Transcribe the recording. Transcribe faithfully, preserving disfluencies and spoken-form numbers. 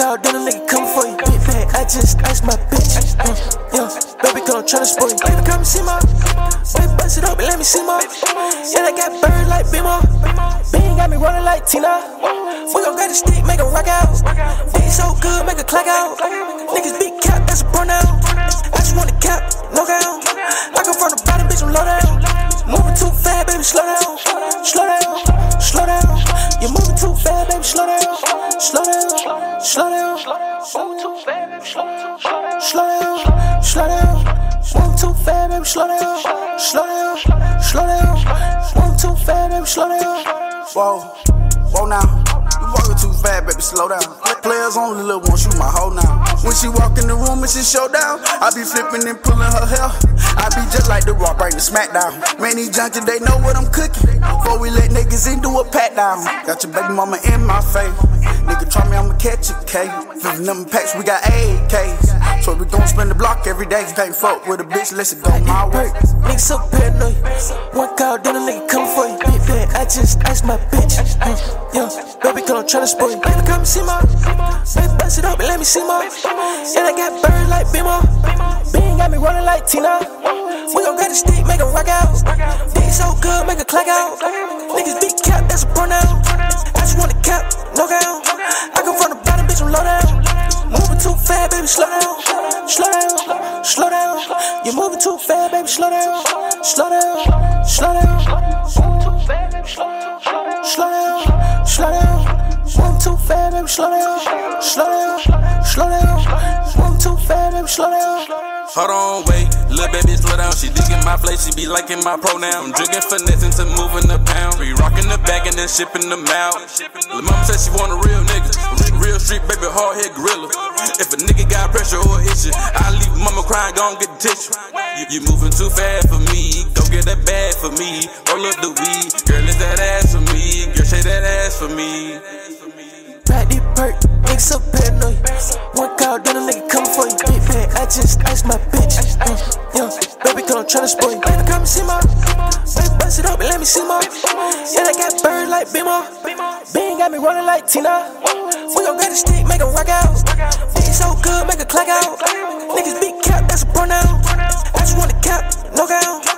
out, then a nigga coming for you. Big bag, I just asked my bitch. Uh, yeah, baby, girl, I'm tryna spoil you. Baby, come and see my. Baby, bust it up and let me see my. Yeah, they got birds like Bimo. Bean got me rolling like Tina. We gon' grab the stick, make a rock out. Dick so good, make a clack out. Niggas big cap, that's a pronoun. I just want a cap, no gown. I come from the bottom, bitch, I'm low down. Moving too fast, baby, slow down. Slow down, slow down. You're moving too fast, baby, slow down. Slow down, slow down. Moving too fast, baby, slow down. Slow down, slow down. Moving too fast, baby, slow down. Slow down, slow down. Moving too fast, baby, slow down. Whoa, whoa now. You walking too fast, baby, slow down. Players only little one, shoot my hoe now. When she walk in the room, it's a showdown. I be flipping and pulling her hair. I be just like the Rock, right, the smackdown. Man, these junkies, they know what I'm cooking. Before we let niggas in, do a pat down. Got your baby mama in my face. Nigga try me, I'ma catch a K. Fifty number packs, we got A Ks. So we gon' spin the block every day. Can't fuck with a bitch, let's go my way. Niggas so paranoid. One call, then a nigga coming for you. Big bag, I just asked my bitch. Uh, yeah, baby, girl, I'm tryna spoil you. Baby, come and see my. Baby, bust it up and let me see my. Yeah, they got birds like Bimo. Bean got me rolling like Tina. We gon' grab the stick, make a rock out. Dick so good, make a clack out. Niggas big cap, that's a pronoun. I just want a cap, no gown. I come from the bottom, bitch, I'm low down. Moving too fast, baby, slow down. Slow down, slow down. You're moving too fast, baby, slow down. Slow down, slow down. Moving too fast, baby, slow down. Slow down, slow down. Moving too fast, baby, slow down. Slow down, slow down. Moving too fast, baby, slow down. Hold on, wait, little baby, slow down. She digging my place, she be liking my pronoun. Drinking finessing to moving the pound. We rocking the bag and then shipping them out. Lil' mama said she want a real nigga. Real street, baby, hard head gorilla. If a nigga got pressure or issue, I leave mama crying, gon' get the tissue. You, you moving too fast for me, go get that bag for me. Roll up the weed, girl, it's that ass for me. Girl, shake that ass for me. Ride this perk, niggas so paranoid. One call, then a nigga coming for you. Big bag, I just asked my bitch. Uh, yeah, baby, girl, I'm tryna spoil you. Baby, come and see my. Baby, bust it up and let me see my. Yeah, they got birds like Bimo. Bean got me rolling like Tina. We gon' grab the stick, make a rock out. Dick so good, make a clack out. Niggas big cap, that's a pronoun. I just want a cap, no gown.